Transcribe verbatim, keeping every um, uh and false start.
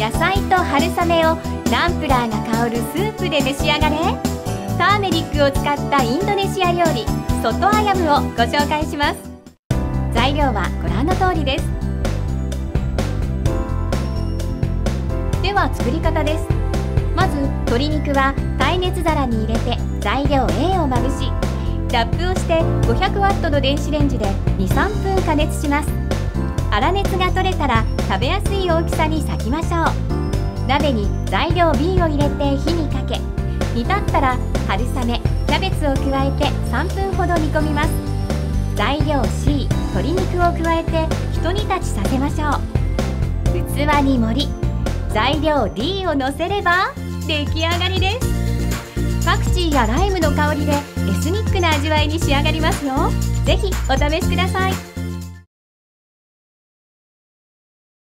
野菜と春雨をナンプラーが香るスープで召し上がれ。ターメリックを使ったインドネシア料理ソトアヤムをご紹介します。材料はご覧の通りです。では作り方です。まず鶏肉は耐熱皿に入れて材料 A をまぶし、ラップをしてごひゃくワットの電子レンジでに、さんぷん加熱します。粗熱が取れたら食べやすい大きさに裂きましょう。鍋に材料 B を入れて火にかけ、煮立ったら春雨、キャベツを加えてさんぷんほど煮込みます。材料 C、鶏肉を加えてひと煮立ちさせましょう。器に盛り、材料 D をのせれば出来上がりです。パクチーやライムの香りでエスニックな味わいに仕上がりますよ。ぜひお試しください。